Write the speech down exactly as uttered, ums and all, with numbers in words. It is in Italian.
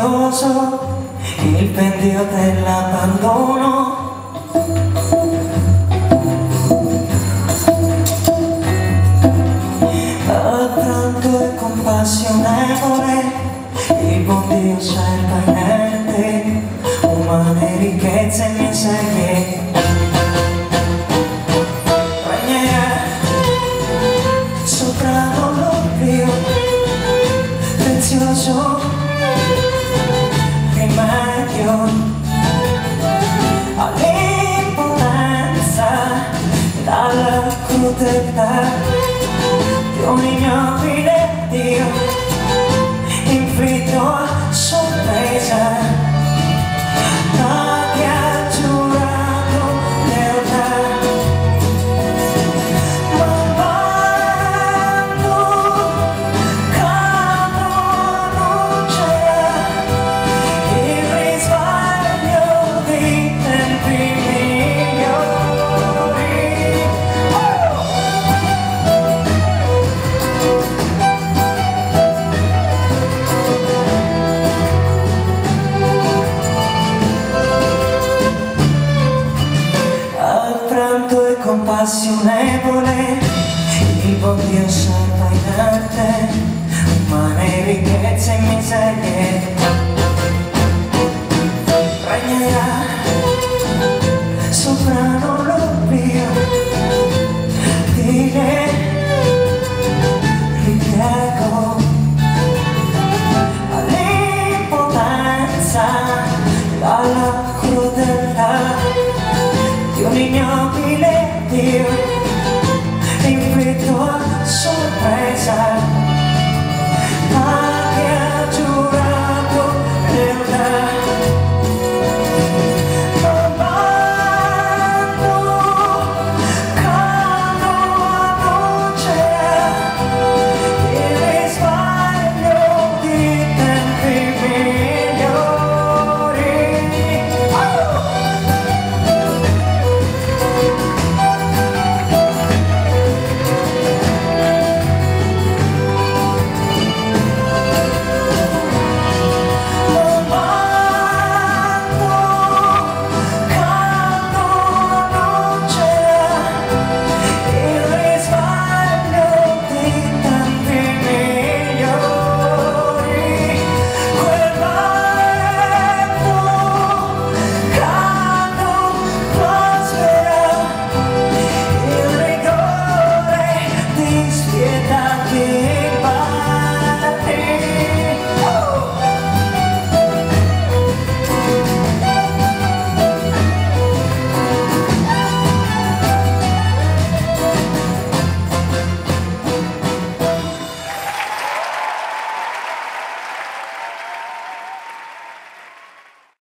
insidioso il pendio dell'abbandono. Pranto e compassionevole il buon Dio serva inerte umane ricchezze e miserie. Regnerà sopra l'oblio prezioso rimedio all'impotenza dalla crudeltà di un ignobile Dio inflitto a sorpresa da chi ha giurato lealtà. Ma quando capo annuncerà il risveglio di tempi migliori. Compassionevole il buon Dio salva inerte umane ricchezze e miserie. Regnerà sovrano l'oblio di ne ripiego all'impotenza dalla crudeltà di un ignobile Dio inflitto a sorpresa